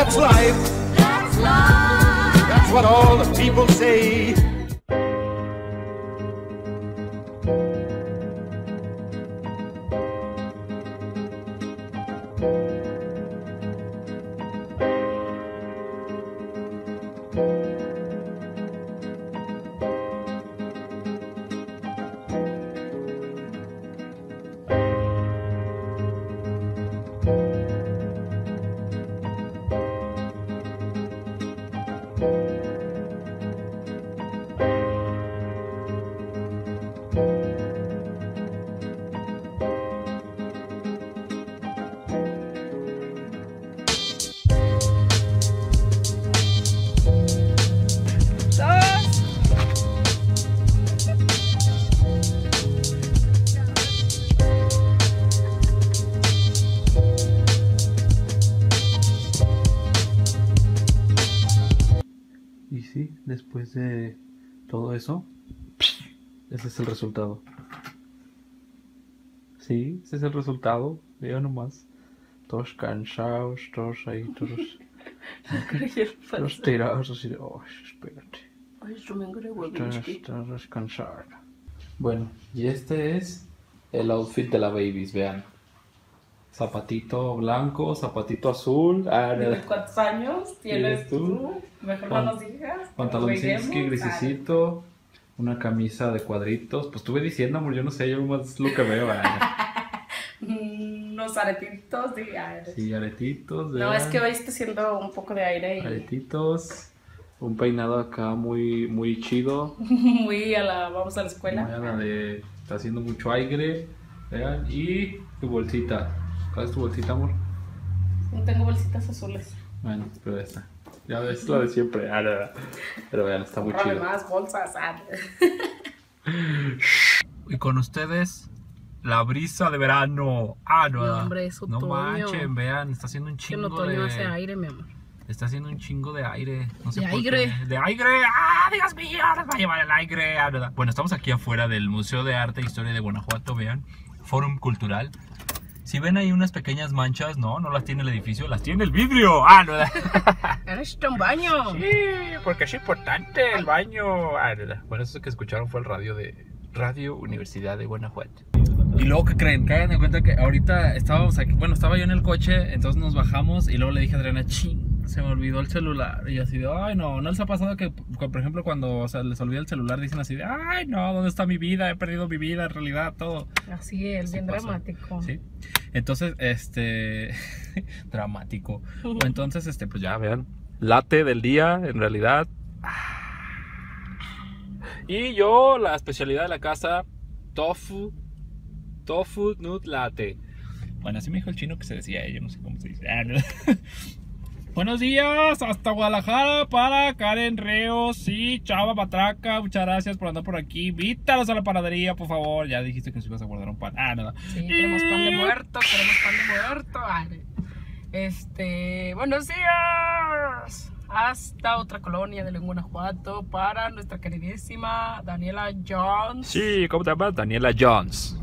That's life. That's life. That's what all the people say. Y sí, después de todo eso, ese es el resultado. Sí, ese es el resultado. Veo nomás. Todos cansados, todos ahí, todos tirados así de, oh, espérate. Estás descansado. Bueno, y este es el outfit de la babies, vean. Zapatito blanco, zapatito azul. ¿Cuántos años tienes tú? Mejor no nos digas. Pantaloncito grisecito, una camisa de cuadritos. Pues estuve diciendo, amor, yo no sé, yo más lo que veo. Unos aretitos de aire. Sí, aretitos. No, es que hoy está haciendo un poco de aire. Y... aretitos. Un peinado acá muy, muy chido. Muy a la, vamos a la escuela. Muy a la de, está haciendo mucho aire. Vean, y tu bolsita. ¿Cuál es tu bolsita, amor? No tengo bolsitas azules. Bueno, pero esta. Ya ves, la de siempre. Pero vean, está muy chido. Más bolsas. Y con ustedes, la brisa de verano. No, hombre, es otoño. No manchen, vean, está haciendo un chingo de... En otoño hace aire, mi amor. Está haciendo un chingo de aire. No sé de por aire. Qué. De aire. ¡Ah, Dios mío! Nos va a llevar el aire. Bueno, estamos aquí afuera del Museo de Arte e Historia de Guanajuato, vean. Fórum Cultural. Si ven ahí unas pequeñas manchas, no las tiene el edificio, las tiene el vidrio. ¿Eres un baño? Sí, porque es importante el baño. Bueno, eso que escucharon fue el radio de Radio Universidad de Guanajuato. Y luego, ¿qué creen? Cáiganse en cuenta que ahorita estábamos aquí, bueno, estaba yo en el coche, entonces nos bajamos y luego le dije a Adriana, ching, se me olvidó el celular. Y así de, ay, no les ha pasado que, por ejemplo, cuando les olvida el celular, dicen así de, ay, no, ¿dónde está mi vida? He perdido mi vida, en realidad, todo. Así es, bien dramático. Sí. Entonces, dramático. Entonces, pues ya vean, latte del día, en realidad. Y yo, la especialidad de la casa, tofu nut latte. Bueno, así me dijo el chino que se decía, yo no sé cómo se dice. Buenos días, hasta Guadalajara para Karen Reos y Chava Matraca. Muchas gracias por andar por aquí. Invítalos a la panadería, por favor. Ya dijiste que nos ibas a guardar un pan. Nada. Sí, queremos pan de muerto, buenos días. Hasta otra colonia de Guanajuato para nuestra queridísima Daniela Jones. Sí, ¿cómo te llamas? Daniela Jones.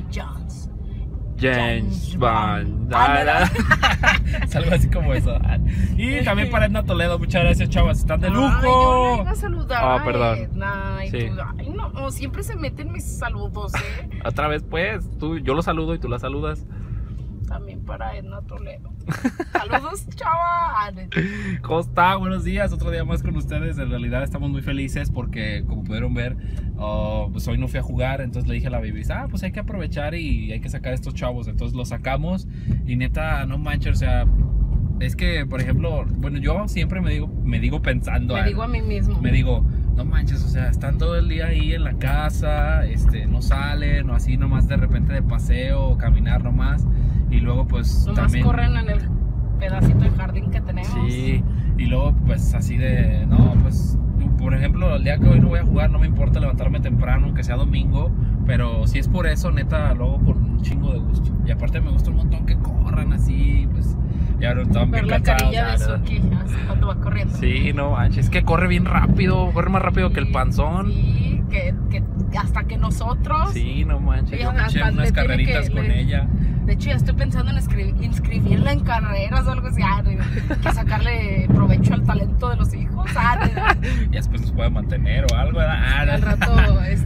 James Bond. Algo así como eso. Y también para Edna Toledo, muchas gracias, chavas, están de lujo. Yo le iba a saludar. Perdón. Edna, sí. No, siempre se meten mis saludos, Otra vez, pues, yo lo saludo y tú la saludas. También para Edna Toledo. Saludos, chava. ¿Cómo está? Buenos días, otro día más con ustedes. En realidad estamos muy felices porque, como pudieron ver, pues hoy no fui a jugar. Entonces le dije a la baby, pues hay que aprovechar y hay que sacar a estos chavos. Entonces los sacamos y neta, no manches, o sea, es que, por ejemplo, bueno, yo siempre me digo pensando. Me digo a mí mismo. Me digo, no manches, o sea, están todo el día ahí en la casa, no salen, o así nomás de repente de paseo, o caminar nomás. Y luego pues nomás también corren en el pedacito de jardín que tenemos. Sí, y luego pues así de, no, pues por ejemplo el día que hoy no voy a jugar no me importa levantarme temprano, aunque sea domingo, pero si es por eso, neta, luego con un chingo de gusto. Y aparte me gusta un montón que corran así, pues ya están bien cansados. Ver la carilla de Suki, así cuando va corriendo. Sí, no manches, es que corre bien rápido, corre más rápido que el panzón. Sí, que hasta que nosotros. Sí, no manches, yo me eché unas carreritas con ella. De hecho, ya estoy pensando en inscribirla en carreras o algo así. Que sacarle provecho al talento de los hijos. Y después nos puede mantener o algo. Al rato,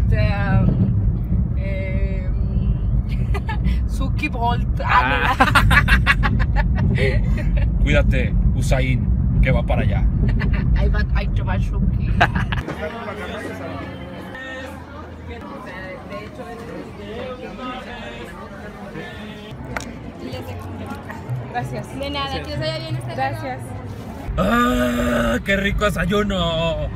Suki Bolt. Cuídate, Usain, que va para allá. Ahí va Suki. Gracias. De nada, que os vaya bien esta Gracias. ¡Ah, qué rico desayuno!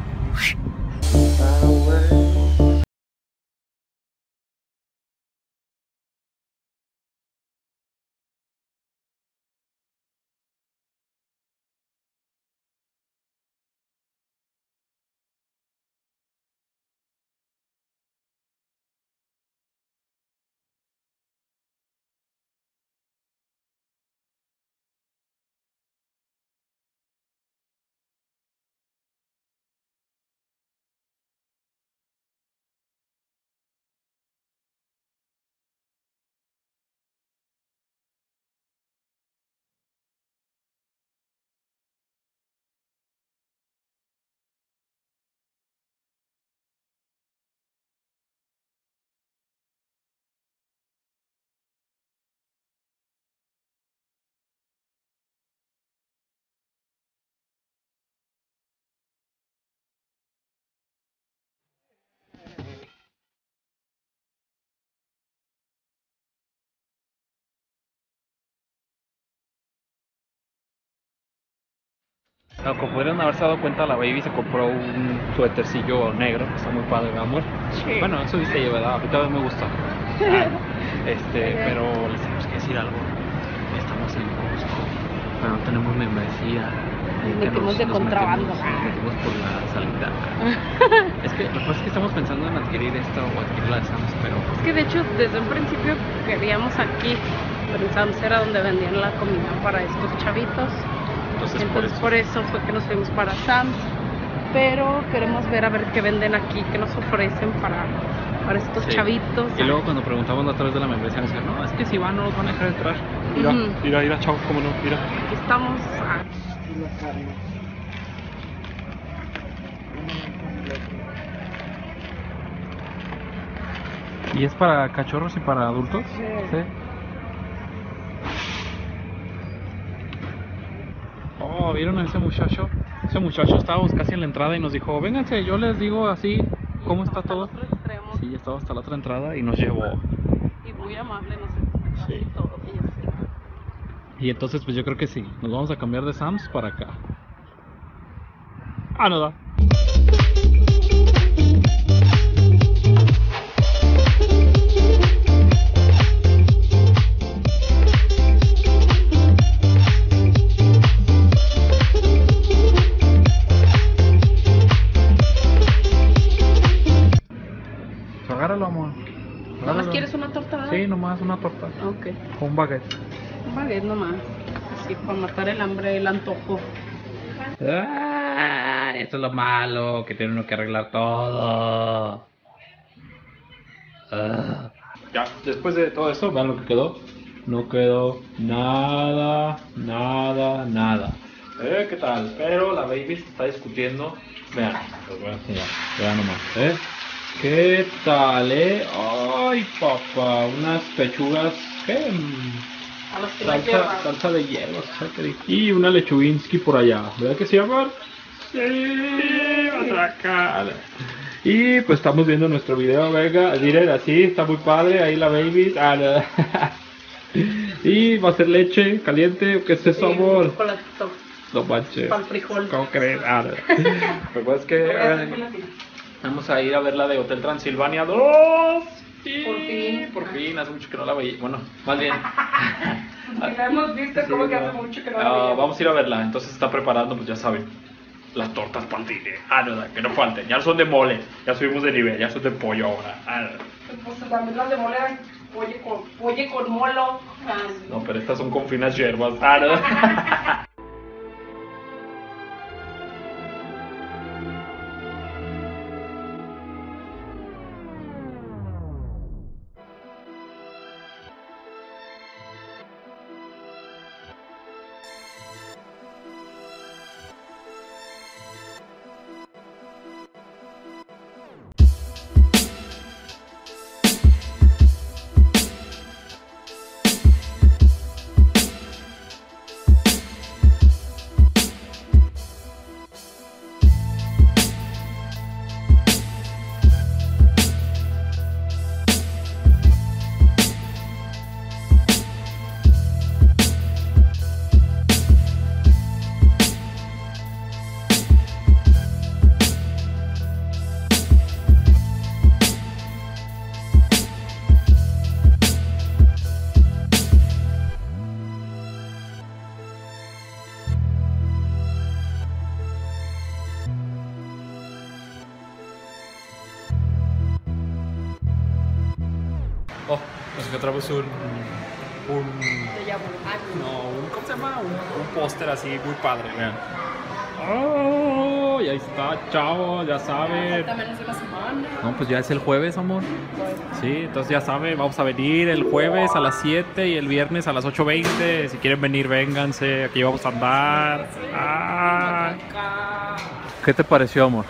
Como pudieron haberse dado cuenta, la baby se compró un suétercillo negro, que está muy padre, amor. Sí. Bueno, eso dice yo, ¿verdad? A mí también me gusta. Pero les tenemos que decir algo. Estamos en Costco, pero no tenemos membresía. Metimos de contrabando. Nos metimos por la salida. Es que lo que pasa es que estamos pensando en adquirir esto o adquirir la de Sam's, pero... Es que de hecho desde un principio queríamos aquí, pero en Sam's era donde vendían la comida para estos chavitos. Entonces por eso fue que nos fuimos para Sam's, pero queremos ver a ver qué venden aquí, qué nos ofrecen para estos chavitos. Y luego cuando preguntamos a través de la membresía nos dijeron, no, es que si van no los van a dejar entrar. Mira, chao, cómo no, mira. Aquí estamos. ¿Y es para cachorros y para adultos? Sí. Oh, ¿vieron a ese muchacho? Ese muchacho estábamos casi en la entrada y nos dijo, vénganse, yo les digo así cómo está todo. Sí, estaba hasta la otra entrada y nos llevó. Y muy amable, nos explicó Sí. todo. Y entonces pues yo creo que sí, nos vamos a cambiar de Sam's para acá. No da. Agárralo, amor. ¿Nada más quieres una torta? Sí, nomás una torta. Ok. Con un baguette. Un baguette nomás. Así, para matar el hambre, el antojo. Esto es lo malo, que tiene uno que arreglar todo. Ya, después de todo eso, vean lo que quedó. No quedó nada. ¿Qué tal? Pero la baby se está discutiendo. Vean, les voy a enseñar. Vean nomás, ¿qué tal, Ay, papá, unas pechugas, ¿qué? A los que la llevan. Salsa de hielos, ¿sabes qué dije? Y una lechuginsky por allá, ¿verdad que sí, amor? Sí, vas a sacar. Y pues estamos viendo nuestro video, venga, miren, así, está muy padre, ahí la baby. Y va a ser leche caliente, ¿qué es eso, amor? Chocolatito. No manches. Para el frijol. ¿Cómo crees? Pues es que vamos a ir a ver la de Hotel Transilvania 2. Por fin, hace mucho que no la veía. Bueno, más bien. La hemos visto, como que hace mucho que no la veíamos. Vamos a ir a verla, entonces se está preparando, pues ya saben. Las tortas para el cine. Que no falten. Ya no son de mole, ya subimos de nivel, ya son de pollo ahora. Pues también las de mole eran pollo con molo. No, pero estas son con finas hierbas. encontramos un ¿cómo se llama? Un póster así muy padre, vean. ¡Oh! Y ahí está, chavo, ya saben. También es una semana. No, pues ya es el jueves, amor. Sí, entonces ya saben, vamos a venir el jueves a las 7 y el viernes a las 8:20. Si quieren venir, vénganse, aquí vamos a andar. Ah. ¿Qué te pareció, amor?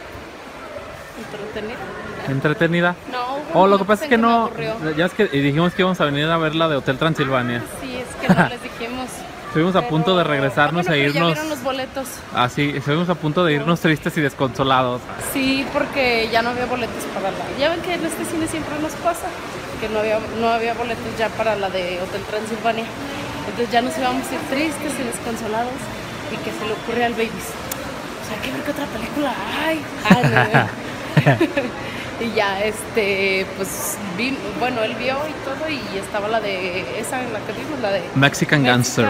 ¿Entretenida? No, lo que pasa es que me no, aburrió. ya es que dijimos que íbamos a venir a ver la de Hotel Transilvania. Sí, es que no les dijimos. Estuvimos a punto de regresarnos bueno, e pero ya irnos. vieron los boletos. Ah, sí, estuvimos a punto de irnos tristes y desconsolados. Sí, porque ya no había boletos para la... Ya ven que en este cine siempre nos pasa que no había boletos ya para la de Hotel Transilvania. Entonces ya nos íbamos a ir tristes y desconsolados. Y que se le ocurre al Babies: o sea, hay que ver qué otra película hay. Y ya, pues, bueno, él vio y todo, y estaba la de, esa en la que vimos, la de Mexican Gangster.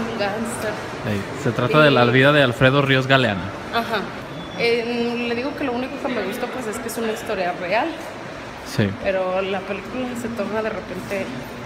Se trata de la vida de Alfredo Ríos Galeana. Ajá. Le digo que lo único que me gustó, pues, es que es una historia real. Sí. Pero la película se torna de repente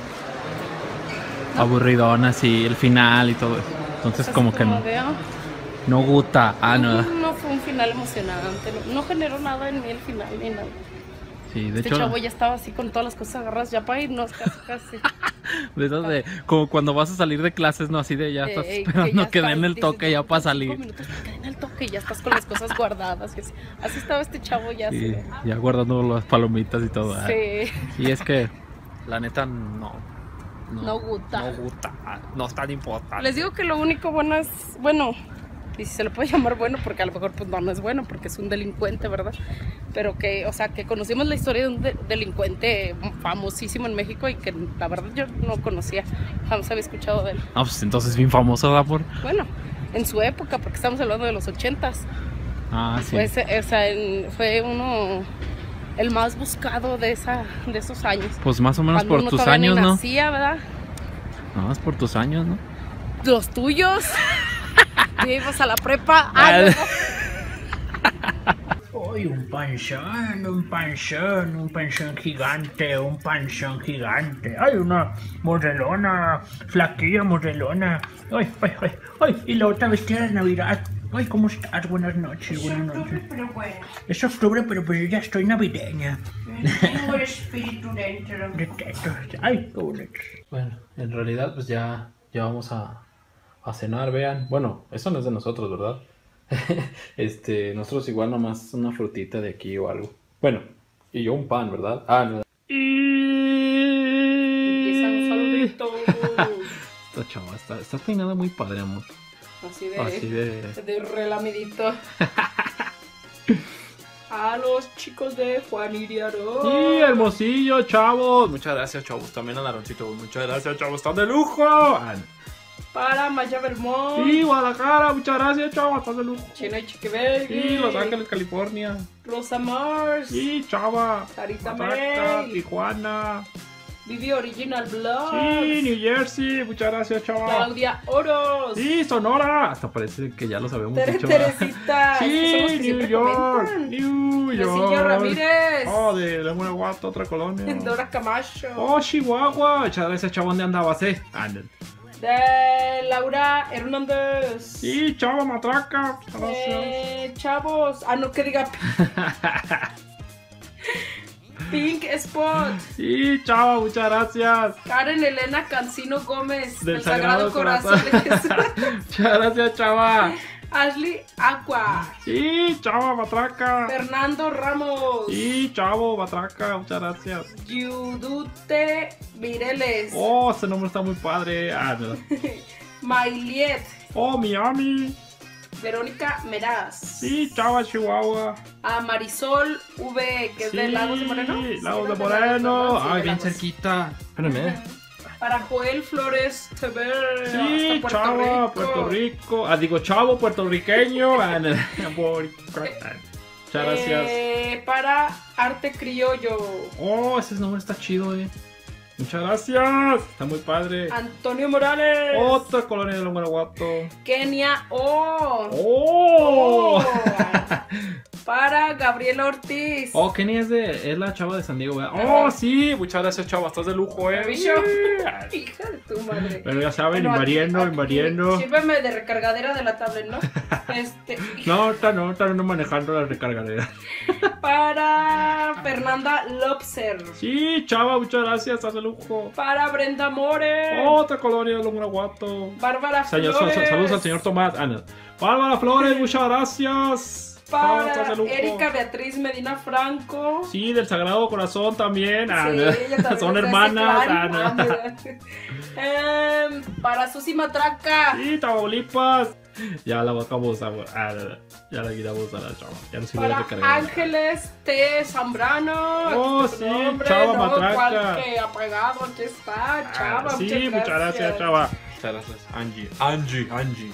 aburridona, sí, el final y todo eso. Entonces, como que no. No gusta. No fue un final emocionante. No generó nada en mí el final ni nada. Sí, de este hecho, chavo ya estaba así con todas las cosas agarradas ya para irnos casi. De esas de, como cuando vas a salir de clases, no, así de ya estás esperando que den el toque ya para salir. 5 minutos para que den el toque y ya estás con las cosas guardadas. Y así estaba este chavo ya. Sí, así. ya guardando las palomitas y todo. Sí. Y es que, la neta, no gusta. No es tan importante. Les digo que lo único bueno es, bueno, y si se le puede llamar bueno, porque a lo mejor pues no es bueno, porque es un delincuente, ¿verdad? Pero que, o sea, que conocimos la historia de un delincuente famosísimo en México y que la verdad yo no conocía, jamás había escuchado de él. Ah, pues entonces bien famoso, ¿verdad? Bueno, en su época, porque estamos hablando de los 80s. Ah, sí. Pues, fue uno, el más buscado de esos años. Pues más o menos cuando por tus años, ¿no? Nacía, ¿verdad? No, es por tus años, ¿no? Los tuyos. Ibas a la prepa. Hoy un panzón gigante, un panzón gigante. Hay una modelona, flaquilla modelona. Ay, y la otra vestida de Navidad. Ay, ¿cómo estás? Buenas noches, buenas noches. Pero bueno, Es octubre, pero pues ya estoy navideña. tengo el espíritu dentro. Ay, qué bonito. Bueno, en realidad pues ya vamos a cenar, vean. Bueno, eso no es de nosotros, ¿verdad? Nosotros igual nomás una frutita de aquí o algo. Bueno, y yo un pan, ¿verdad? Ah, no. Empiezan saluditos. Esta chava está peinada muy padre, amor. Así de relamidito. A los chicos de Juan Iriaro. Sí, hermosillo, chavos. Muchas gracias, chavos. También al Aaroncito. Muchas gracias, chavos. Están de lujo. Para Maya Vermont. Sí, Guadalajara. Muchas gracias, chavos. Están de lujo. Chino y Chiquibaby. Sí, Los Ángeles, California. Rosa Mars. Sí, chava. Sarita Mazatlán, May. Tijuana. Vivi Original Blood. Sí, New Jersey. Muchas gracias, chava. Claudia Oros. Sí, Sonora. Hasta parece que ya los habíamos dicho. Teresita. Sí, Estos son los que New siempre York. comentan. New York. Besillo Ramírez. Oh, de Guanajuato, otra colonia. Dora Camacho. Oh, Chihuahua. Muchas gracias, chava. ¿Dónde andabas, Ándale. De Laura Hernández. Sí, chava, matraca. Gracias. Chavos. No, que diga. Pink Spot. Sí, chava, muchas gracias. Karen Elena Cancino Gómez. Del Sagrado Corazón de Jesús. Muchas gracias, chava. Ashley Aqua. Sí, chava, matraca. Fernando Ramos. Sí, chavo, matraca. Muchas gracias. Yudute Vireles. Oh, ese nombre está muy padre. No. Mailiet. Oh, Miami. Verónica Meraz. Sí, chava, Chihuahua. A Marisol V, que es de Lagos de Moreno. Sí, Lagos de Moreno. Ay, bien cerquita. Espérame. Para Joel Flores TV. Sí, hasta chava, Puerto Rico. Digo, chavo, puertorriqueño. Muchas gracias. Para Arte Criollo. Oh, ese nombre está chido, Muchas gracias. Está muy padre. Antonio Morales. Otra colonia de Guanajuato. Kenia O. Oh. Para Gabriela Ortiz. Oh, Kenny es la chava de San Diego, ¿verdad? Oh, sí, muchas gracias, chava, estás de lujo, Bicho. Hija de tu madre. Pero ya saben, Bueno, invadiendo. Sírveme de recargadera de la tablet, ¿no? No, ahorita no manejando la recargadera. Para Fernanda Lobser. Sí, chava, muchas gracias, estás de lujo. Para Brenda More. Otra colonia de Guanajuato. Bárbara Flores. Saludos al señor Tomás. No. Bárbara Flores, muchas gracias. Para estás de lujo. Erika Beatriz Medina Franco. Sí, del Sagrado Corazón también. Sí, ella también son es de ese hermanas. clan. Para Susi Matraca. Sí, Tamaulipas. Ya la bajamos a. Ya la quitamos a la chava. Ya no sirve de Para recargar. Ángeles T. Zambrano. Oh, Este es tu sí, nombre, Chava ¿no? Matraca. ¿Cuál que apagado? Aquí está, Chava. Sí, muchas gracias, chava. Muchas gracias, Angie.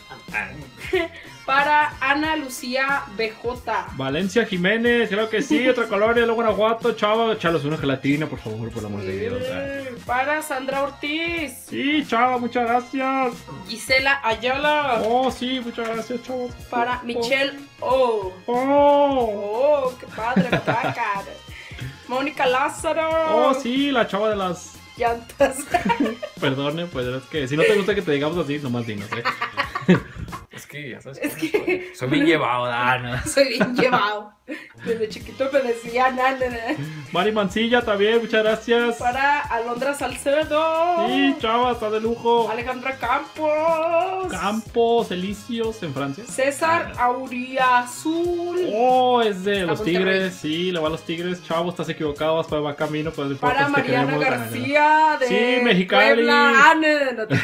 Para Ana Lucía BJ. Valencia Jiménez, creo que sí, otra colonia de Guanajuato, chava, echalos una gelatina, por favor, por el amor de Dios. Para Sandra Ortiz. Sí, chava, muchas gracias. Gisela Ayala. Oh, sí, muchas gracias, chava. Para Michelle O. Oh, Qué padre, Matraca. Mónica Lázaro. oh, sí, la chava de las. Llantas. Perdone, pues es que si no te gusta que te digamos así, nomás dinos, Es que ya sabes. Es que soy bien llevado, Dana. soy bien llevado. Desde chiquito me decían, Mari Mancilla también, muchas gracias. Para Alondra Salcedo. Sí, chava, está de lujo. Alejandra Campos. Campos Elíseos en Francia. César Auriazul. Oh, es de Está los Monterrey. Tigres, sí, le va a los Tigres, chavo, estás equivocado, vas para camino, pues no importa, Para te Mariana queremos. García de Sí, Mexicali. Puebla. No te-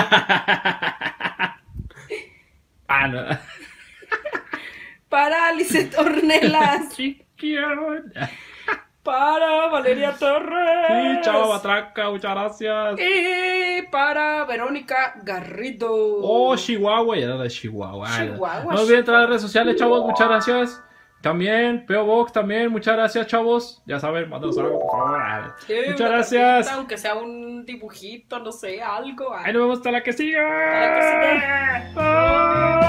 No. Para Lisette Ornelas. Chiquión. Para Valeria Torres. Sí, chava Matraca, muchas gracias. Y para Verónica Garrido. Oh, Chihuahua, ya era de Chihuahua. Chihuahua, No olviden entrar a las redes sociales, chavos, muchas gracias. También, P.O. Box también, muchas gracias, chavos. Ya saben, mándanos algo, por favor. Sí, Muchas una gracias. cosita, aunque sea un dibujito, no sé, algo. Ahí nos vemos hasta la que siga. Hasta la que siga. Bye.